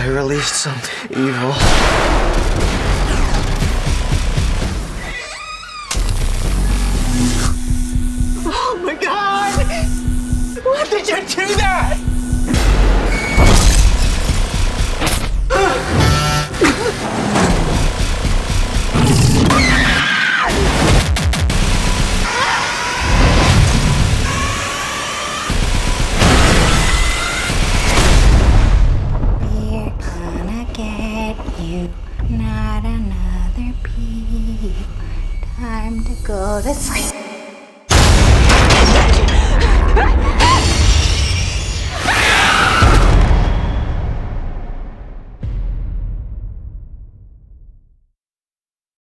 released some evil. Oh my God! Why did you do that? We're gonna get you, not another peep. Time to go to sleep.